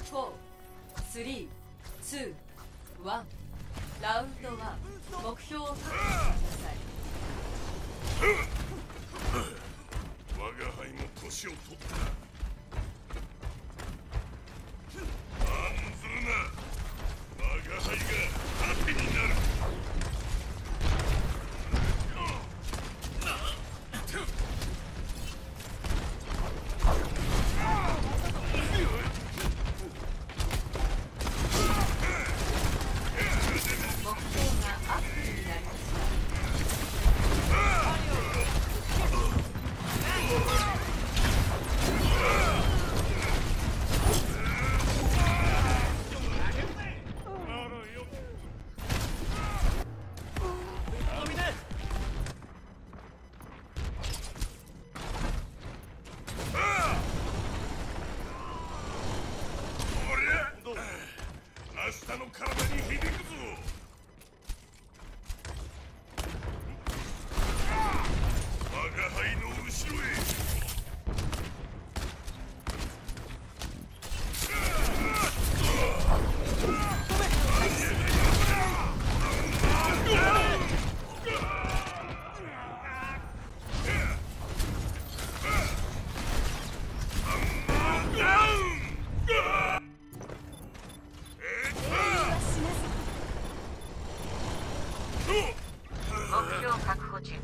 4、3、2、1。ラウンド1、目標を確保してください。 我が輩も年を取った。案ずるな。我が輩が盾になる。明日の体に響くぞ。我が輩の後ろへ。 目標確保中。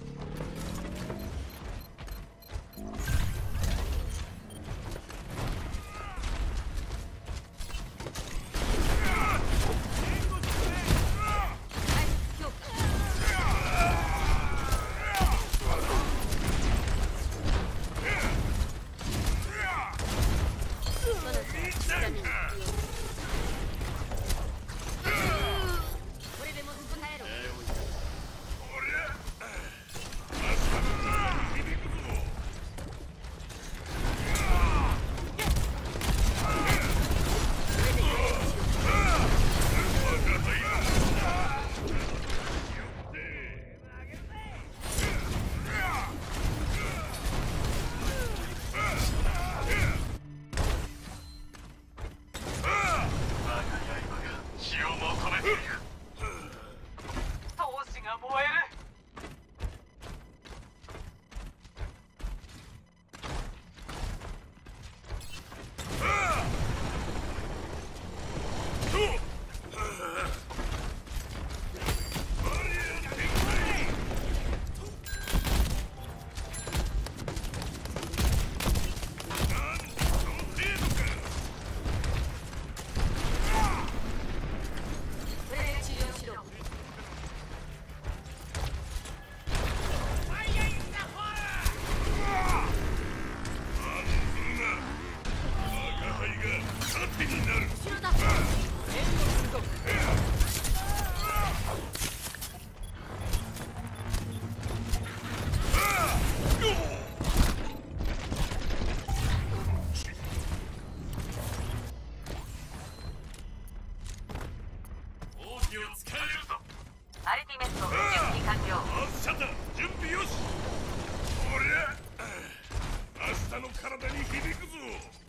アルティメット準備完了。 シャッター準備よし。おりゃ明日の体に響くぞ。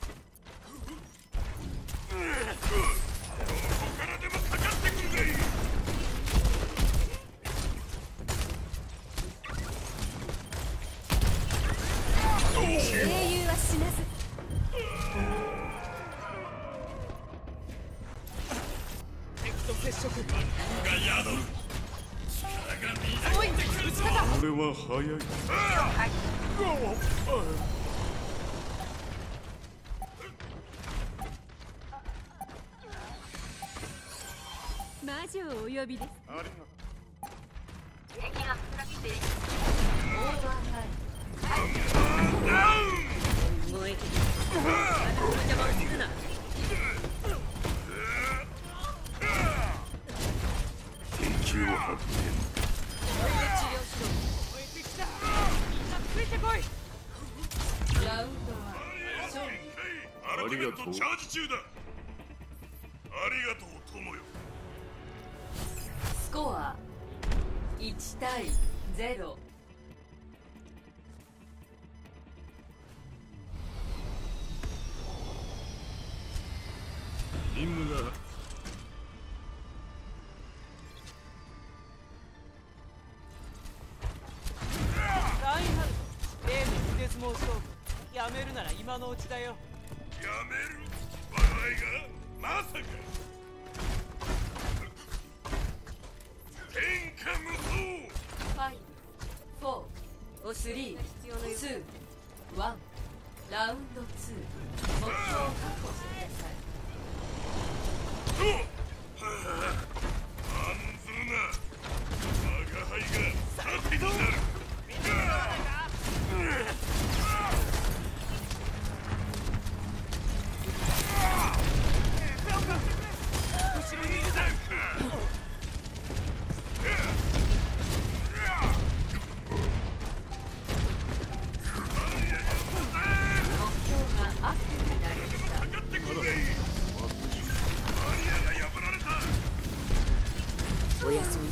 どこからでもかかってくるがいい。 英雄は死なず。 接触が宿る。力が乱れてくるぞ。これは早い。 魔女をお呼びです。 ありがとう。 敵が復活している。 オードアンライン。燃えてる。私の邪魔をするな。 緊急発見。 ラウンドは勝利。 アルティメットチャージ中だ。ありがとう友よ。 スコア1対0。 任務がラインハルト、例の腕相撲勝負やめるなら今のうちだよ。 やめる場合がまさか天下無双。 5、4、3、2、1、ラウンド2、目標を確保してください。 案ずるな。我が輩が盾になる。 後ろにいるぞ。 おやすみ。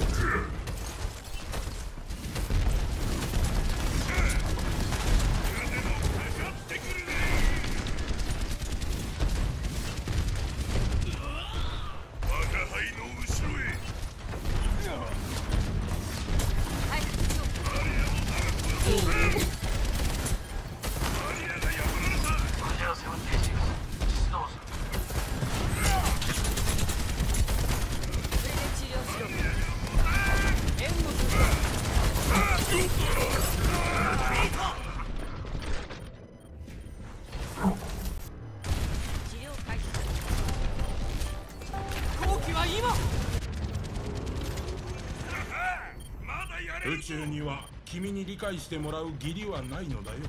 宇宙には君に理解してもらう義理はないのだよ。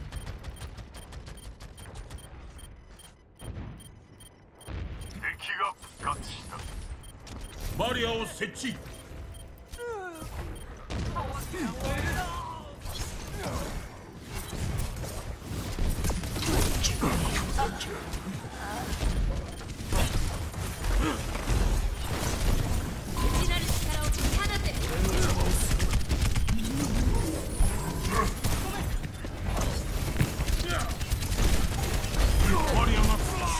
敵が復活した。 バリアを設置。 内なる力を放て。 バリアが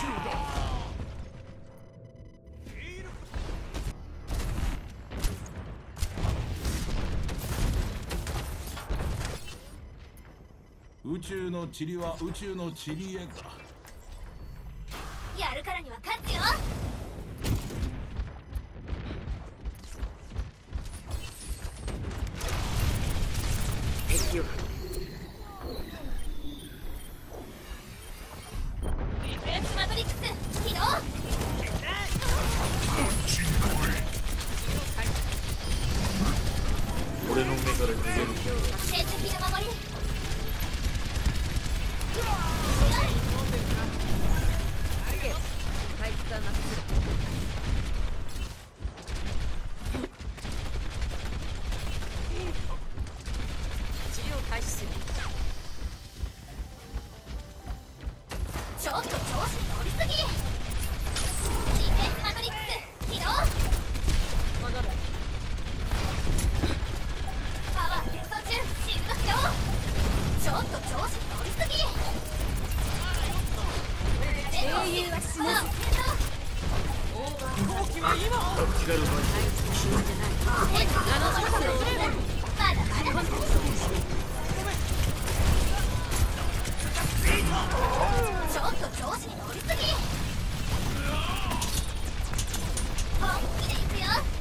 宇宙の塵は宇宙の塵へか。 やるからには勝つよ。敵をリフレッシュマトリックス起動。 俺の目から逃げる。 天敵の守り。回復がなくする。治療開始する。ちょっと調子に乗りすぎ。リフェンスマトリックス起動。戻る。パワー転送中。シールド起動。ちょっと調子に乗りすぎ。英雄は死なず。 後期は今。 ちょっと調子に乗りすぎ。本気でいくよ。